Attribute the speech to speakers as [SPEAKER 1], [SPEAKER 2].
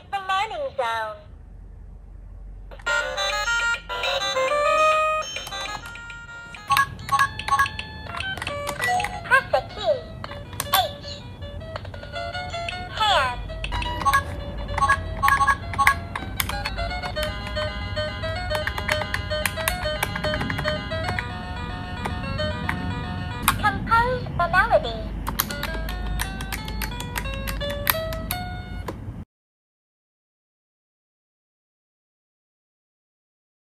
[SPEAKER 1] the learning zone. Press the key. H. Hand. Compose the melody.